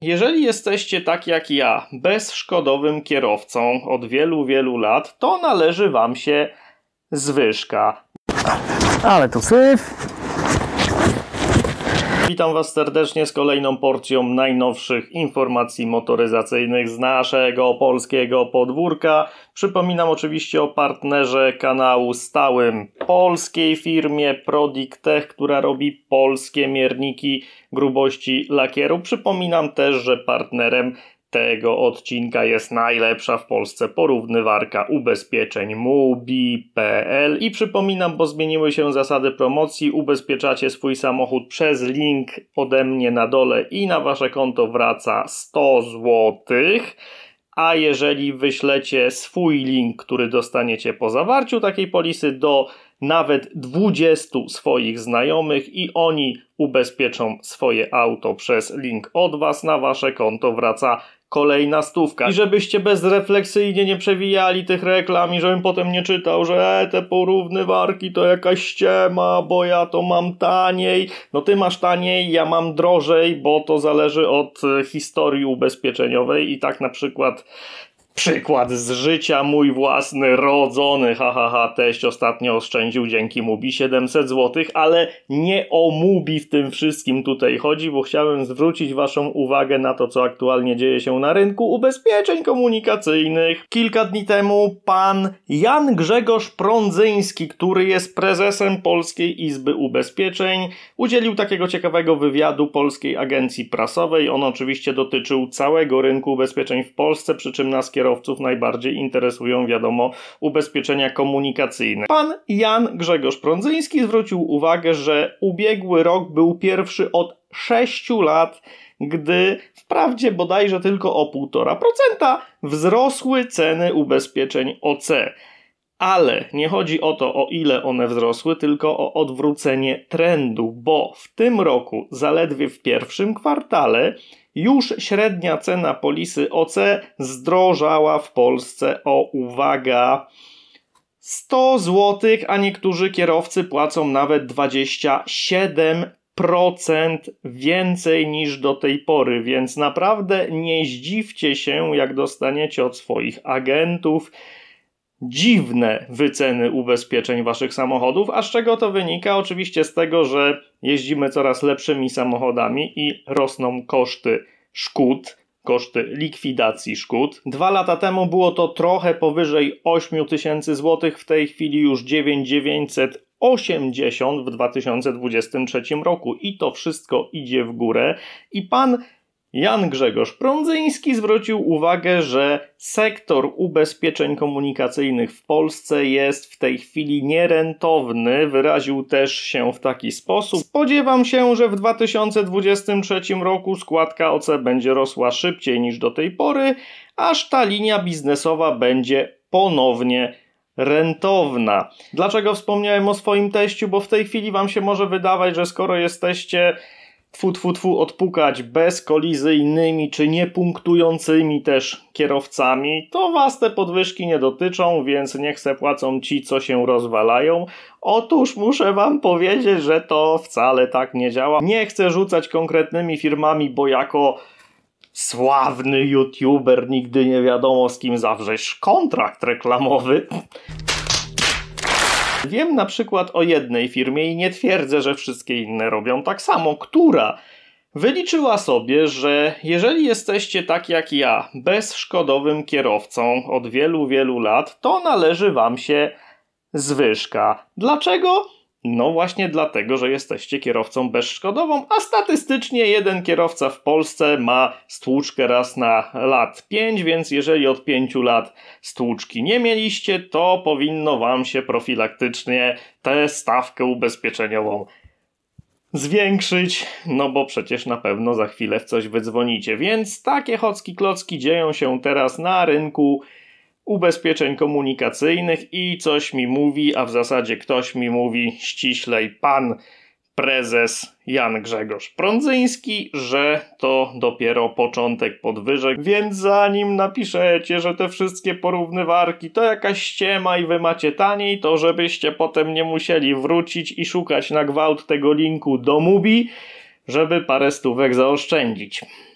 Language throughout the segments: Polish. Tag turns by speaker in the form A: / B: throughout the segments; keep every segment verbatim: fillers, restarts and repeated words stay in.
A: Jeżeli jesteście tak jak ja, bezszkodowym kierowcą od wielu, wielu lat, to należy wam się zwyżka.
B: Ale tu syf.
A: Witam was serdecznie z kolejną porcją najnowszych informacji motoryzacyjnych z naszego polskiego podwórka. Przypominam oczywiście o partnerze kanału stałym, polskiej firmie Prodiktech, która robi polskie mierniki grubości lakieru. Przypominam też, że partnerem tego odcinka jest najlepsza w Polsce porównywarka ubezpieczeń Mubi kropka pe el i przypominam, bo zmieniły się zasady promocji, ubezpieczacie swój samochód przez link ode mnie na dole i na wasze konto wraca sto złotych, a jeżeli wyślecie swój link, który dostaniecie po zawarciu takiej polisy do nawet dwudziestu swoich znajomych i oni ubezpieczą swoje auto przez link od was, na wasze konto wraca kolejna stówka. I żebyście bezrefleksyjnie nie przewijali tych reklam i żebym potem nie czytał, że e, te porównywarki to jakaś ściema, bo ja to mam taniej. No ty masz taniej, ja mam drożej, bo to zależy od e, historii ubezpieczeniowej i tak na przykład przykład z życia, mój własny, rodzony, ha, ha, ha, teść ostatnio oszczędził dzięki Mubi siedemset złotych, ale nie o Mubi w tym wszystkim tutaj chodzi, bo chciałem zwrócić waszą uwagę na to, co aktualnie dzieje się na rynku ubezpieczeń komunikacyjnych. Kilka dni temu pan Jan Grzegorz Prądzyński, który jest prezesem Polskiej Izby Ubezpieczeń, udzielił takiego ciekawego wywiadu Polskiej Agencji Prasowej. On oczywiście dotyczył całego rynku ubezpieczeń w Polsce, przy czym nas kierowców najbardziej interesują, wiadomo, ubezpieczenia komunikacyjne. Pan Jan Grzegorz Prądzyński zwrócił uwagę, że ubiegły rok był pierwszy od sześciu lat, gdy wprawdzie bodajże tylko o półtora procenta wzrosły ceny ubezpieczeń O C. Ale nie chodzi o to, o ile one wzrosły, tylko o odwrócenie trendu, bo w tym roku zaledwie w pierwszym kwartale już średnia cena polisy O C zdrożała w Polsce o, uwaga, sto złotych, a niektórzy kierowcy płacą nawet dwadzieścia siedem procent więcej niż do tej pory, więc naprawdę nie zdziwcie się, jak dostaniecie od swoich agentów dziwne wyceny ubezpieczeń waszych samochodów. A z czego to wynika? Oczywiście z tego, że jeździmy coraz lepszymi samochodami i rosną koszty szkód, koszty likwidacji szkód. Dwa lata temu było to trochę powyżej osiem tysięcy złotych, w tej chwili już dziewięć tysięcy dziewięćset osiemdziesiąt w dwa tysiące dwudziestym trzecim roku i to wszystko idzie w górę. I pan Jan Grzegorz Prądzyński zwrócił uwagę, że sektor ubezpieczeń komunikacyjnych w Polsce jest w tej chwili nierentowny. Wyraził też się w taki sposób: spodziewam się, że w dwa tysiące dwudziestym trzecim roku składka O C będzie rosła szybciej niż do tej pory, aż ta linia biznesowa będzie ponownie rentowna. Dlaczego wspomniałem o swoim teściu? Bo w tej chwili wam się może wydawać, że skoro jesteście tfu, tfu, tfu, odpukać bezkolizyjnymi czy niepunktującymi też kierowcami, to was te podwyżki nie dotyczą, więc niech se płacą ci, co się rozwalają. Otóż muszę wam powiedzieć, że to wcale tak nie działa. Nie chcę rzucać konkretnymi firmami, bo jako sławny youtuber nigdy nie wiadomo, z kim zawrzeć kontrakt reklamowy. Wiem na przykład o jednej firmie i nie twierdzę, że wszystkie inne robią tak samo, która wyliczyła sobie, że jeżeli jesteście tak jak ja, bezszkodowym kierowcą od wielu, wielu lat, to należy wam się zwyżka. Dlaczego? No właśnie dlatego, że jesteście kierowcą bezszkodową, a statystycznie jeden kierowca w Polsce ma stłuczkę raz na lat pięć, więc jeżeli od pięciu lat stłuczki nie mieliście, to powinno wam się profilaktycznie tę stawkę ubezpieczeniową zwiększyć, no bo przecież na pewno za chwilę w coś wydzwonicie. Więc takie chocki klocki dzieją się teraz na rynku ubezpieczeń komunikacyjnych i coś mi mówi, a w zasadzie ktoś mi mówi ściślej, pan prezes Jan Grzegorz Prądzyński, że to dopiero początek podwyżek, więc zanim napiszecie, że te wszystkie porównywarki to jakaś ściema i wy macie taniej, to żebyście potem nie musieli wrócić i szukać na gwałt tego linku do Mubi, żeby parę stówek zaoszczędzić.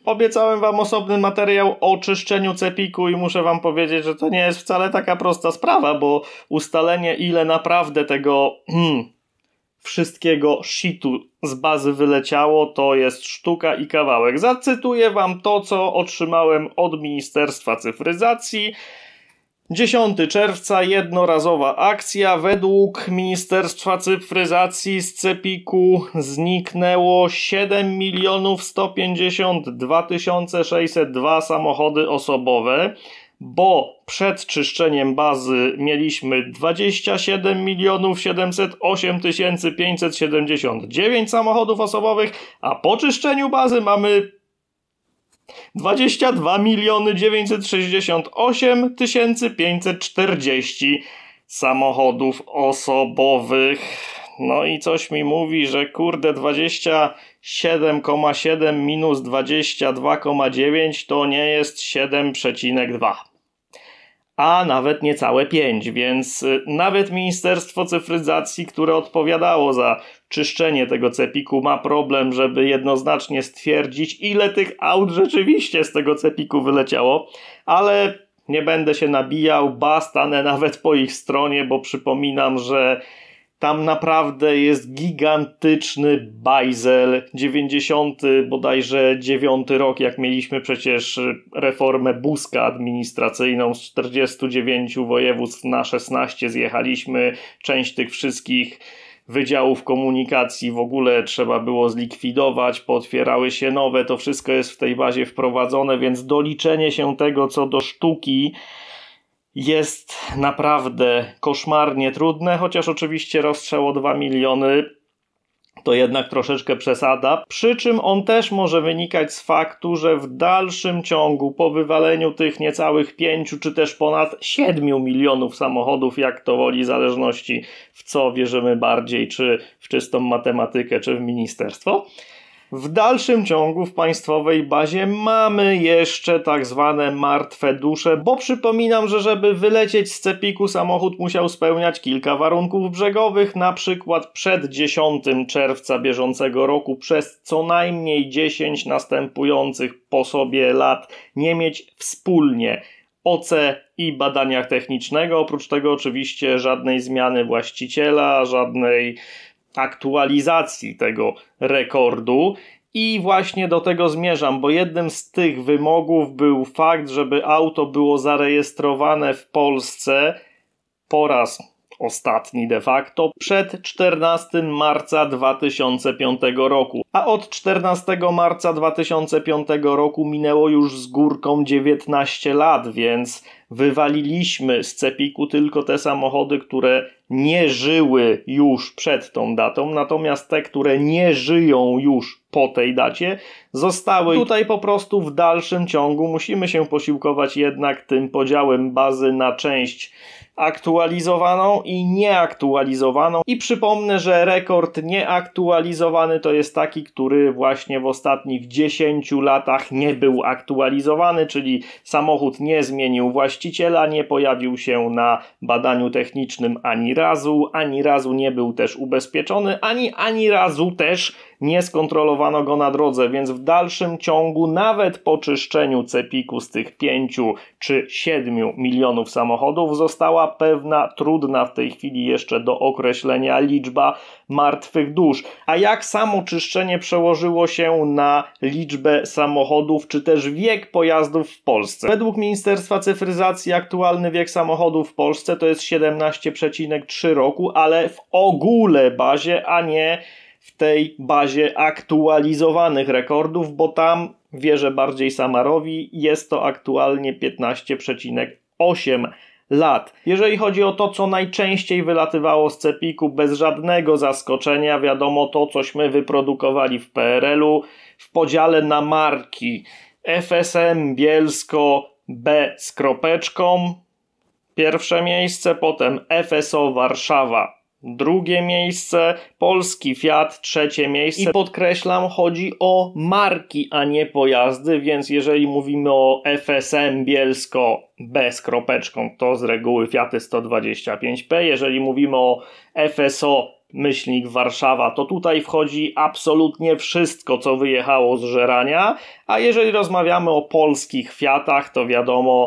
A: Obiecałem wam osobny materiał o czyszczeniu cepiku i muszę wam powiedzieć, że to nie jest wcale taka prosta sprawa, bo ustalenie, ile naprawdę tego hmm, wszystkiego shitu z bazy wyleciało, to jest sztuka i kawałek. Zacytuję wam to, co otrzymałem od Ministerstwa Cyfryzacji. dziesiątego czerwca, jednorazowa akcja. Według Ministerstwa Cyfryzacji z cepiku zniknęło siedem milionów sto pięćdziesiąt dwa tysiące sześćset dwa samochody osobowe, bo przed czyszczeniem bazy mieliśmy dwadzieścia siedem milionów siedemset osiem tysięcy pięćset siedemdziesiąt dziewięć samochodów osobowych, a po czyszczeniu bazy mamy dwadzieścia dwa miliony dziewięćset sześćdziesiąt osiem tysięcy pięćset czterdzieści samochodów osobowych. No i coś mi mówi, że kurde dwadzieścia siedem przecinek siedem minus dwadzieścia dwa przecinek dziewięć to nie jest siedem przecinek dwa. A nawet niecałe pięć, więc nawet Ministerstwo Cyfryzacji, które odpowiadało za czyszczenie tego cepiku, ma problem, żeby jednoznacznie stwierdzić, ile tych aut rzeczywiście z tego cepiku wyleciało, ale nie będę się nabijał, ba, stanę nawet po ich stronie, bo przypominam, że tam naprawdę jest gigantyczny bajzel. dziewięćdziesiąty bodajże dziewiąty rok, jak mieliśmy przecież reformę Buzka administracyjną, z czterdziestu dziewięciu województw na szesnaście zjechaliśmy. Część tych wszystkich wydziałów komunikacji w ogóle trzeba było zlikwidować, pootwierały się nowe, to wszystko jest w tej bazie wprowadzone, więc doliczenie się tego co do sztuki jest naprawdę koszmarnie trudne, chociaż oczywiście rozstrzał o dwa miliony to jednak troszeczkę przesada, przy czym on też może wynikać z faktu, że w dalszym ciągu po wywaleniu tych niecałych pięciu czy też ponad siedmiu milionów samochodów, jak to woli, w zależności w co wierzymy bardziej, czy w czystą matematykę, czy w ministerstwo, w dalszym ciągu w państwowej bazie mamy jeszcze tak zwane martwe dusze, bo przypominam, że żeby wylecieć z cepiku samochód musiał spełniać kilka warunków brzegowych, na przykład przed dziesiątego czerwca bieżącego roku przez co najmniej dziesięć następujących po sobie lat nie mieć wspólnie O C i badania technicznego, oprócz tego oczywiście żadnej zmiany właściciela, żadnej aktualizacji tego rekordu. I właśnie do tego zmierzam, bo jednym z tych wymogów był fakt, żeby auto było zarejestrowane w Polsce po raz ostatni de facto przed czternastego marca dwa tysiące piątego roku. A od czternastego marca dwa tysiące piątego roku minęło już z górką dziewiętnaście lat, więc wywaliliśmy z cepiku tylko te samochody, które nie żyły już przed tą datą, natomiast te, które nie żyją już po tej dacie, zostały. Tutaj po prostu w dalszym ciągu musimy się posiłkować jednak tym podziałem bazy na część aktualizowaną i nieaktualizowaną. I przypomnę, że rekord nieaktualizowany to jest taki, który właśnie w ostatnich dziesięciu latach nie był aktualizowany, czyli samochód nie zmienił właściciela, nie pojawił się na badaniu technicznym ani razu, ani razu nie był też ubezpieczony, ani ani razu też nie skontrolowano go na drodze, więc w dalszym ciągu nawet po czyszczeniu cepiku z tych pięciu czy siedmiu milionów samochodów została pewna, trudna w tej chwili jeszcze do określenia liczba martwych dusz. A jak samo czyszczenie przełożyło się na liczbę samochodów czy też wiek pojazdów w Polsce? Według Ministerstwa Cyfryzacji aktualny wiek samochodów w Polsce to jest siedemnaście przecinek trzy roku, ale w ogóle bazie, a nie w tej bazie aktualizowanych rekordów, bo tam, wierzę bardziej Samarowi, jest to aktualnie piętnaście przecinek osiem lat. Jeżeli chodzi o to, co najczęściej wylatywało z cepiku, bez żadnego zaskoczenia, wiadomo, to cośmy wyprodukowali w P R L-u, w podziale na marki F S M Bielsko B z kropeczką, pierwsze miejsce, potem F S O Warszawa drugie miejsce, polski Fiat trzecie miejsce. I podkreślam, chodzi o marki, a nie pojazdy, więc jeżeli mówimy o F S M Bielsko B z kropeczką, to z reguły Fiaty sto dwadzieścia pięć P. Jeżeli mówimy o F S O myślnik Warszawa, to tutaj wchodzi absolutnie wszystko, co wyjechało z żerania, a jeżeli rozmawiamy o polskich Fiatach, to wiadomo,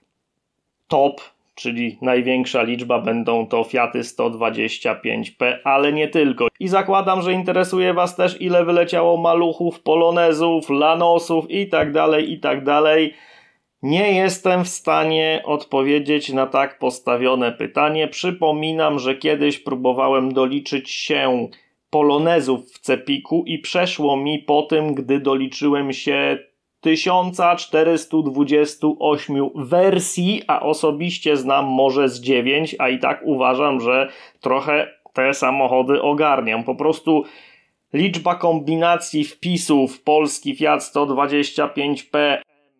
A: top, czyli największa liczba będą to Fiaty sto dwadzieścia pięć P, ale nie tylko. I zakładam, że interesuje Was też, ile wyleciało maluchów, polonezów, lanosów i tak dalej, i tak dalej. Nie jestem w stanie odpowiedzieć na tak postawione pytanie. Przypominam, że kiedyś próbowałem doliczyć się polonezów w Cepiku i przeszło mi po tym, gdy doliczyłem się tysiąc czterysta dwadzieścia osiem wersji, a osobiście znam może z dziewięć, a i tak uważam, że trochę te samochody ogarniam. Po prostu liczba kombinacji wpisów polski Fiat sto dwadzieścia pięć P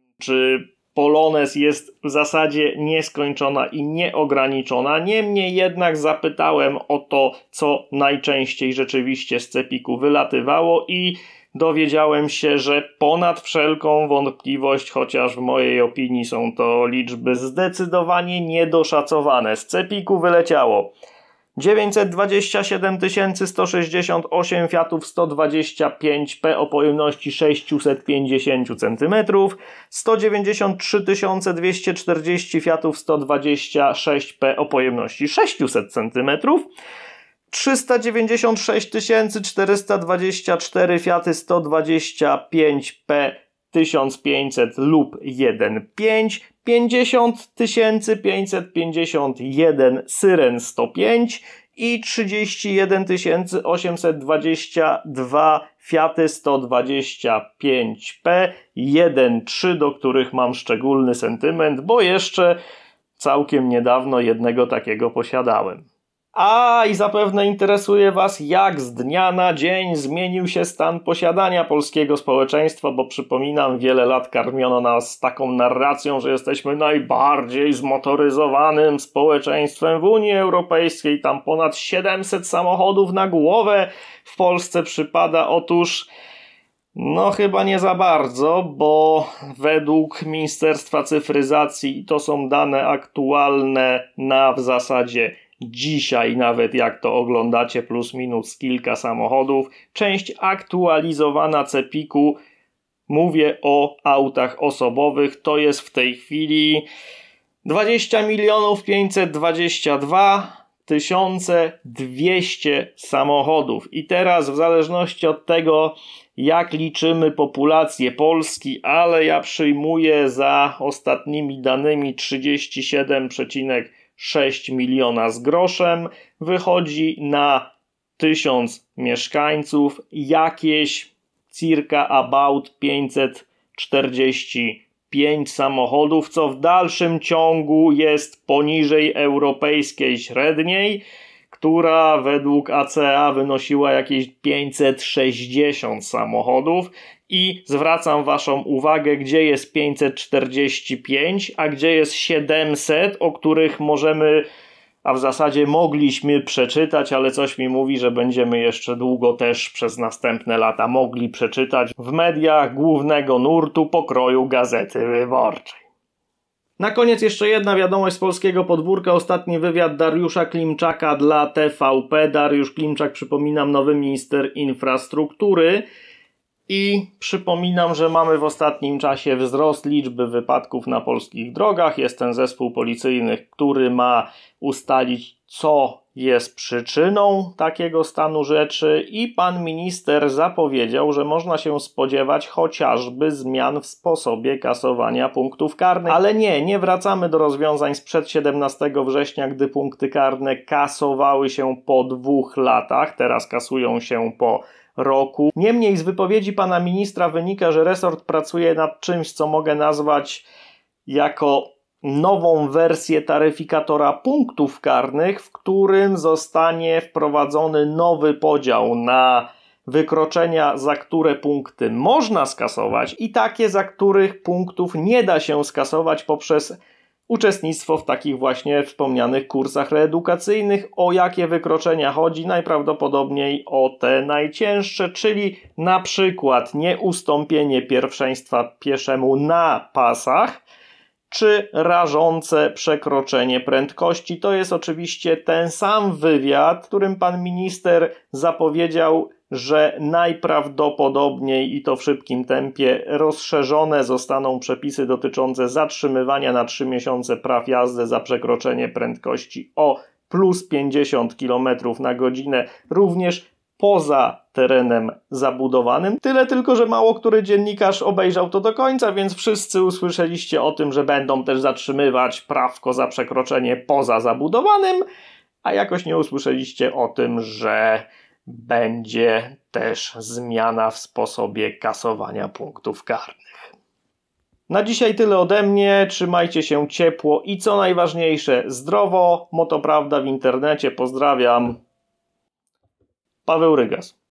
A: czy Polonez jest w zasadzie nieskończona i nieograniczona. Niemniej jednak zapytałem o to, co najczęściej rzeczywiście z Cepiku wylatywało i dowiedziałem się, że ponad wszelką wątpliwość, chociaż w mojej opinii są to liczby zdecydowanie niedoszacowane. Z Cepiku wyleciało dziewięćset dwadzieścia siedem tysięcy sto sześćdziesiąt osiem Fiatów sto dwadzieścia pięć P o pojemności sześćset pięćdziesiąt centymetrów, sto dziewięćdziesiąt trzy tysiące dwieście czterdzieści Fiatów sto dwadzieścia sześć P o pojemności sześćset centymetrów, trzysta dziewięćdziesiąt sześć tysięcy czterysta dwadzieścia cztery Fiaty sto dwadzieścia pięć P tysiąc pięćset lub jeden przecinek pięć, pięćdziesiąt tysięcy pięćset pięćdziesiąt jeden Syren sto pięć i trzydzieści jeden tysięcy osiemset dwadzieścia dwa Fiaty sto dwadzieścia pięć P jeden przecinek trzy, do których mam szczególny sentyment, bo jeszcze całkiem niedawno jednego takiego posiadałem. A i zapewne interesuje Was, jak z dnia na dzień zmienił się stan posiadania polskiego społeczeństwa, bo przypominam, wiele lat karmiono nas taką narracją, że jesteśmy najbardziej zmotoryzowanym społeczeństwem w Unii Europejskiej. Tam ponad siedemset samochodów na głowę w Polsce przypada. Otóż no chyba nie za bardzo, bo według Ministerstwa Cyfryzacji, i to są dane aktualne na w zasadzie dzisiaj, nawet jak to oglądacie, plus minus kilka samochodów, część aktualizowana Cepiku, mówię o autach osobowych, to jest w tej chwili dwadzieścia milionów pięćset dwadzieścia dwa tysiące dwieście samochodów. I teraz w zależności od tego, jak liczymy populację Polski, ale ja przyjmuję za ostatnimi danymi trzydzieści siedem przecinek sześć miliona z groszem, wychodzi na tysiąc mieszkańców jakieś circa about pięćset czterdzieści pięć samochodów, co w dalszym ciągu jest poniżej europejskiej średniej, która według A C A wynosiła jakieś pięćset sześćdziesiąt samochodów. I zwracam Waszą uwagę, gdzie jest pięćset czterdzieści pięć, a gdzie jest siedemset, o których możemy, a w zasadzie mogliśmy przeczytać, ale coś mi mówi, że będziemy jeszcze długo też przez następne lata mogli przeczytać w mediach głównego nurtu pokroju Gazety Wyborczej. Na koniec jeszcze jedna wiadomość z polskiego podwórka. Ostatni wywiad Dariusza Klimczaka dla T V P. Dariusz Klimczak, przypominam, nowy minister infrastruktury. I przypominam, że mamy w ostatnim czasie wzrost liczby wypadków na polskich drogach. Jest ten zespół policyjny, który ma ustalić, co jest przyczyną takiego stanu rzeczy, i pan minister zapowiedział, że można się spodziewać chociażby zmian w sposobie kasowania punktów karnych. Ale nie, nie wracamy do rozwiązań sprzed siedemnastego września, gdy punkty karne kasowały się po dwóch latach. Teraz kasują się po roku. Niemniej z wypowiedzi pana ministra wynika, że resort pracuje nad czymś, co mogę nazwać jako nową wersję taryfikatora punktów karnych, w którym zostanie wprowadzony nowy podział na wykroczenia, za które punkty można skasować, i takie, za których punktów nie da się skasować poprzez uczestnictwo w takich właśnie wspomnianych kursach reedukacyjnych. O jakie wykroczenia chodzi? Najprawdopodobniej o te najcięższe, czyli na przykład nieustąpienie pierwszeństwa pieszemu na pasach, czy rażące przekroczenie prędkości. To jest oczywiście ten sam wywiad, w którym pan minister zapowiedział, że najprawdopodobniej i to w szybkim tempie rozszerzone zostaną przepisy dotyczące zatrzymywania na trzy miesiące praw jazdy za przekroczenie prędkości o plus pięćdziesiąt kilometrów na godzinę, również poza terenem zabudowanym. Tyle tylko, że mało który dziennikarz obejrzał to do końca, więc wszyscy usłyszeliście o tym, że będą też zatrzymywać prawko za przekroczenie poza zabudowanym, a jakoś nie usłyszeliście o tym, że będzie też zmiana w sposobie kasowania punktów karnych. Na dzisiaj tyle ode mnie. Trzymajcie się ciepło i co najważniejsze, zdrowo. Motoprawda w internecie. Pozdrawiam. Paweł Rygas.